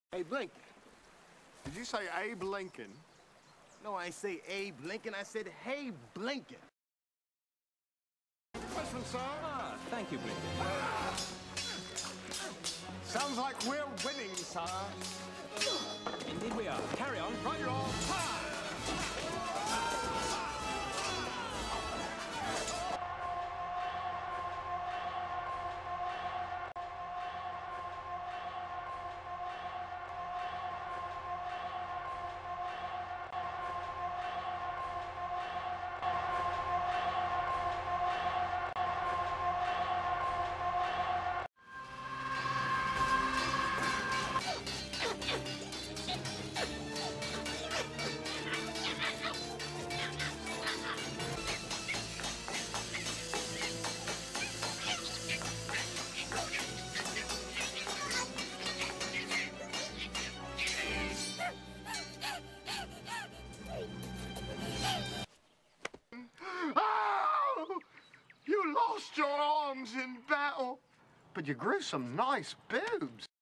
Hey, Blinkin. Did you say Abe Lincoln? No, I say Abe Lincoln. I said, hey, Blinkin. Question, sir. Ah, thank you, Blinkin. Sounds like we're winning, sir. Indeed we are. Carry on. Right, you're all. You lost your arms in battle, but you grew some nice boobs.